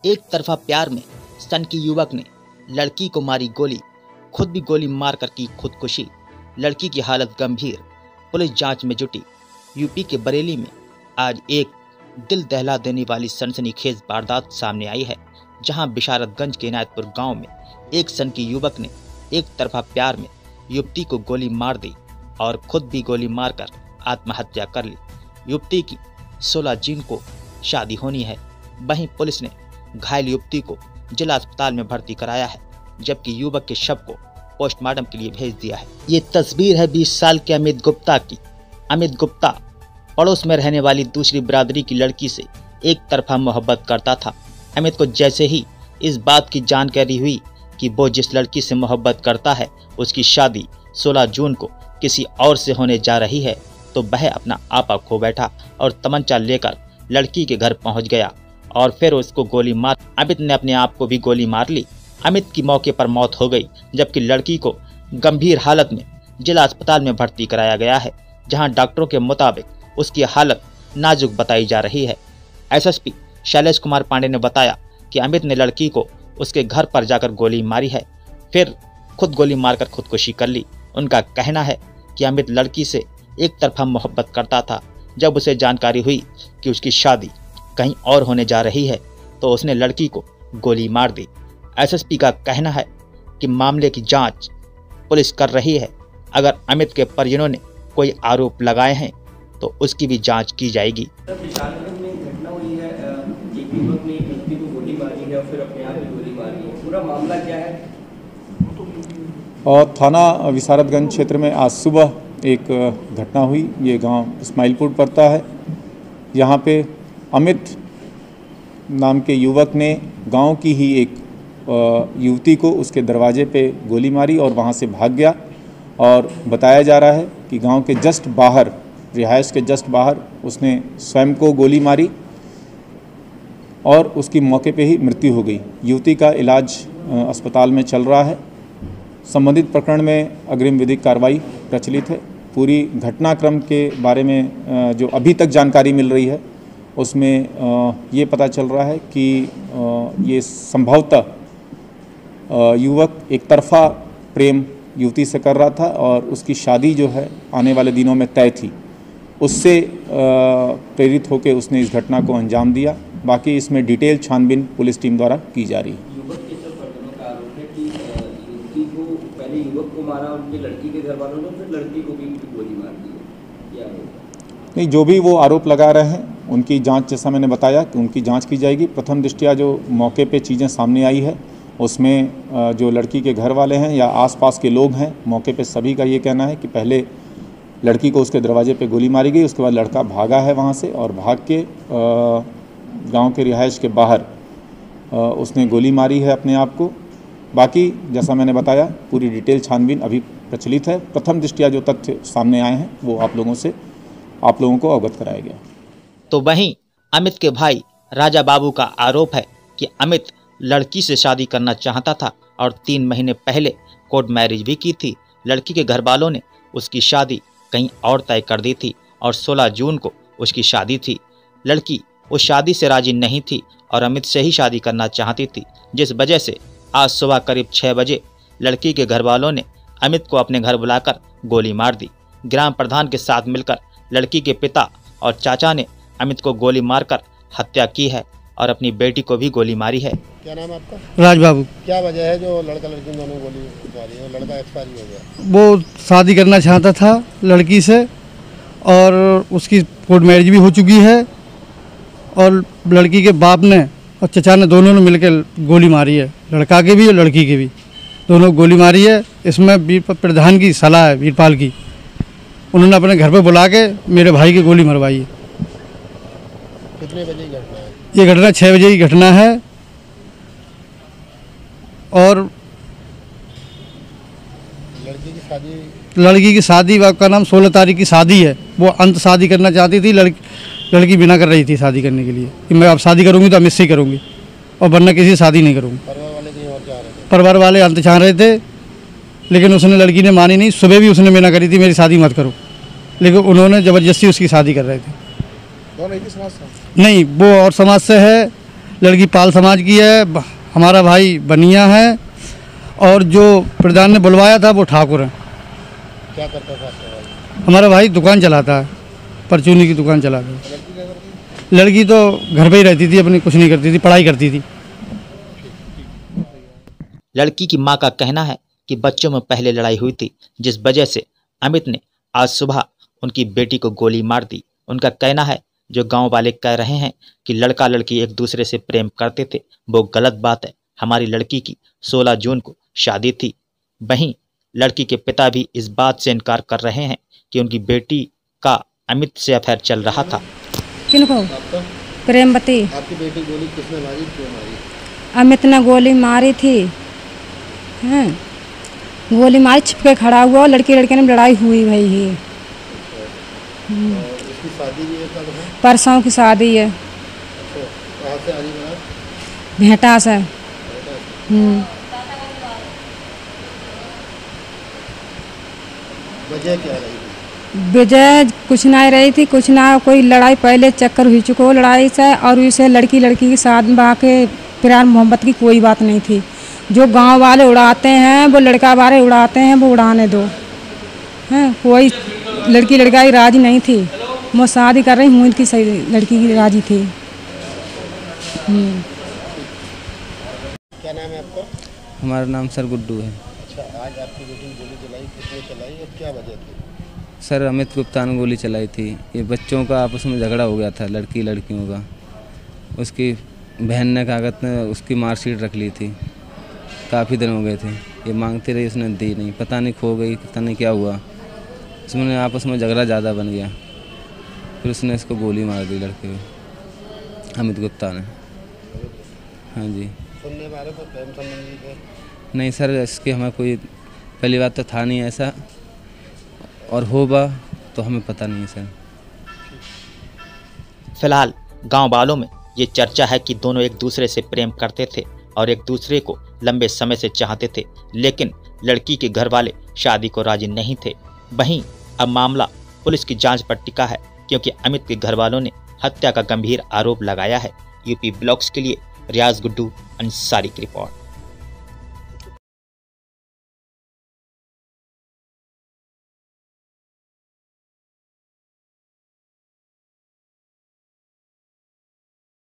एक तरफा प्यार में सन की युवक ने लड़की को मारी गोली, खुद भी गोली मारकर की खुदकुशी। लड़की की हालत गंभीर, पुलिस जांच में जुटी। यूपी के बरेली में आज एक दिल दहला देने वाली सनसनीखेज वारदात सामने आई है, जहां बिशारतगंज के इनायतपुर गांव में एक सन की युवक ने एक तरफा प्यार में युवती को गोली मार दी और खुद भी गोली मारकर आत्महत्या कर ली। युवती की 16 जून को शादी होनी है। वहीं पुलिस ने घायल युवती को जिला अस्पताल में भर्ती कराया है, जबकि युवक के शव को पोस्टमार्टम के लिए भेज दिया है। ये तस्वीर है 20 साल के अमित गुप्ता की। अमित गुप्ता पड़ोस में रहने वाली दूसरी बिरादरी की लड़की से एक तरफा मोहब्बत करता था। अमित को जैसे ही इस बात की जानकारी हुई कि वो जिस लड़की से मोहब्बत करता है उसकी शादी 16 जून को किसी और से होने जा रही है, तो वह अपना आपा खो बैठा और तमंचा लेकर लड़की के घर पहुंच गया और फिर उसको गोली मार अमित ने अपने आप को भी गोली मार ली। अमित की मौके पर मौत हो गई, जबकि लड़की को गंभीर हालत में जिला अस्पताल में भर्ती कराया गया है, जहां डॉक्टरों के मुताबिक उसकी हालत नाजुक बताई जा रही है। एसएसपी शैलेश कुमार पांडे ने बताया कि अमित ने लड़की को उसके घर पर जाकर गोली मारी है, फिर खुद गोली मारकर खुदकुशी कर ली। उनका कहना है कि अमित लड़की से एक तरफा मोहब्बत करता था। जब उसे जानकारी हुई कि उसकी शादी कहीं और होने जा रही है, तो उसने लड़की को गोली मार दी। एसएसपी का कहना है कि मामले की जांच पुलिस कर रही है। अगर अमित के परिजनों ने कोई आरोप लगाए हैं तो उसकी भी जांच की जाएगी। बिशारतगंज में घटना हुई है, एक युवक ने एक लड़की को गोली मारी है और फिर अपने आप ही गोली मारी है। पूरा मामला क्या है? और थाना बिशारतगंज क्षेत्र में आज सुबह एक घटना हुई। ये गांव इस्माइलपुर पड़ता है। यहाँ पे अमित नाम के युवक ने गांव की ही एक युवती को उसके दरवाजे पे गोली मारी और वहाँ से भाग गया। और बताया जा रहा है कि गांव के जस्ट बाहर, रिहाइश के जस्ट बाहर उसने स्वयं को गोली मारी और उसकी मौके पे ही मृत्यु हो गई। युवती का इलाज अस्पताल में चल रहा है। संबंधित प्रकरण में अग्रिम विधिक कार्रवाई प्रचलित है। पूरी घटनाक्रम के बारे में जो अभी तक जानकारी मिल रही है उसमें ये पता चल रहा है कि ये संभवतः युवक एक तरफा प्रेम युवती से कर रहा था और उसकी शादी जो है आने वाले दिनों में तय थी। उससे प्रेरित होकर उसने इस घटना को अंजाम दिया। बाकी इसमें डिटेल छानबीन पुलिस टीम द्वारा की जा रही है। युवक के सब परिजनों का आरोप है कि युवती को पहले युवक को मारा, उनके लड़की के घर वालों ने फिर लड़की को भी गोली मार दी है। नहीं, जो भी वो आरोप लगा रहे हैं उनकी जांच, जैसा मैंने बताया कि उनकी जांच की जाएगी। प्रथम दृष्टया जो मौके पे चीज़ें सामने आई है उसमें जो लड़की के घर वाले हैं या आसपास के लोग हैं, मौके पे सभी का ये कहना है कि पहले लड़की को उसके दरवाजे पे गोली मारी गई, उसके बाद लड़का भागा है वहाँ से और भाग के गांव के रिहाइश के बाहर उसने गोली मारी है अपने आप को। बाकी जैसा मैंने बताया पूरी डिटेल छानबीन अभी प्रचलित है। प्रथम दृष्टया जो तथ्य सामने आए हैं वो आप लोगों को अवगत कराया गया। तो वहीं अमित के भाई राजा बाबू का आरोप है कि अमित लड़की से शादी करना चाहता था और 3 महीने पहले कोर्ट मैरिज भी की थी। लड़की के घर वालों ने उसकी शादी कहीं और तय कर दी थी और 16 जून को उसकी शादी थी। लड़की उस शादी से राजी नहीं थी और अमित से ही शादी करना चाहती थी, जिस वजह से आज सुबह करीब 6 बजे लड़की के घर वालों ने अमित को अपने घर बुलाकर गोली मार दी। ग्राम प्रधान के साथ मिलकर लड़की के पिता और चाचा ने अमित को गोली मारकर हत्या की है और अपनी बेटी को भी गोली मारी है। क्या नाम है आपका? राज बाबू। क्या वजह है जो लड़का लड़की दोनों गोली मारी है और लड़का एक्सपायर हो गया? वो शादी करना चाहता था लड़की से और उसकी कोर्ट मैरिज भी हो चुकी है और लड़की के बाप ने और चचा ने दोनों ने मिलकर गोली मारी है। लड़का के भी और लड़की के भी दोनों गोली मारी है। इसमें प्रधान की सलाह है, वीरपाल की। उन्होंने अपने घर पे बुला के मेरे भाई की गोली मरवाई है। कितने बजे की घटना है? ये घटना 6 बजे की घटना है और लड़की की शादी का नाम 16 तारीख की शादी है। वो अंत शादी करना चाहती थी, लड़की बिना कर रही थी शादी करने के लिए कि मैं अब शादी करूंगी तो अमित से ही करूंगी और वरना किसी से शादी नहीं करूंगी। परिवार वाले अंत चाह रहे थे, लेकिन उसने लड़की ने मानी नहीं। सुबह भी उसने मना करी थी मेरी शादी मत करो, लेकिन उन्होंने ज़बरदस्ती उसकी शादी कर रहे थे। दोनों एक ही समाज से? नहीं, वो और समाज से है लड़की पाल समाज की है, हमारा भाई बनिया है और जो प्रधान ने बुलवाया था वो ठाकुर है। क्या करता था आपका भाई? हमारा भाई दुकान चलाता है, परचूनी की दुकान चलाता है। लड़की क्या करती? लड़की तो घर पे ही रहती थी, अपनी कुछ नहीं करती थी, पढ़ाई करती थी। लड़की की मां का कहना है कि बच्चों में पहले लड़ाई हुई थी, जिस वजह से अमित ने आज सुबह उनकी बेटी को गोली मार दी। उनका कहना है, जो गांव वाले कह रहे हैं कि लड़का लड़की एक दूसरे से प्रेम करते थे, वो गलत बात है। हमारी लड़की की 16 जून को शादी थी। वहीं लड़की के पिता भी इस बात से इनकार कर रहे हैं कि उनकी बेटी का अमित से अफेयर चल रहा था। किनको? आपका? प्रेमवती। आपकी बेटी गोली किसने मारी, क्यों मारी? अमित ने गोली मारी थी। हैं, गोली मारी, छिपके खड़ा हुआ और लड़की लड़के में लड़ाई हुई भाई है। और इसकी शादी भी कब है? परसों की शादी है। अच्छा, कहाँ से आ रही बारात? भेंटा से। वजह क्या रही थी? विजय कुछ नहीं रही थी, कुछ ना कोई लड़ाई पहले चक्कर हुई चुको लड़ाई से, और उसे लड़की लड़की के साथ वहाँ के प्यार मोहब्बत की कोई बात नहीं थी। जो गांव वाले उड़ाते हैं वो लड़का वाले उड़ाते हैं, वो उड़ाने दो। हैं, कोई लड़की लड़का की राजी नहीं थी। वो शादी कर रही हूँ, इनकी सही लड़की की राजी थी। क्या नाम है आपका? हमारा नाम सर गुड्डू है। अच्छा, आज आपकी बेटी ने गोली चलाई, किसने चलाई और क्या वजह थी? सर अमित गुप्ता ने गोली चलाई थी। ये बच्चों का आपस में झगड़ा हो गया था, लड़की लड़कियों का। उसकी बहन ने कागज में उसकी मार्कशीट रख ली थी, काफ़ी दिन हो गए थे। ये मांगती रही, उसने दी नहीं, पता नहीं खो गई, पता नहीं क्या हुआ। उसमें आपस में झगड़ा ज़्यादा बन गया, फिर उसने इसको गोली मार दी लड़के को, अमित गुप्ता ने। हाँ जी। सुनने में आ रहा था प्रेम संबंधी थे? नहीं सर, इसके हमें कोई पहली बात तो था नहीं ऐसा, और होगा तो हमें पता नहीं सर। फिलहाल गांव वालों में ये चर्चा है कि दोनों एक दूसरे से प्रेम करते थे और एक दूसरे को लंबे समय से चाहते थे, लेकिन लड़की के घर वाले शादी को राजी नहीं थे। वहीं अब मामला पुलिस की जांच पर टिका है, क्योंकि अमित के घर वालों ने हत्या का गंभीर आरोप लगाया है। यूपी ब्लॉग्स के लिए रियाज गुड्डू अंसारी की रिपोर्ट।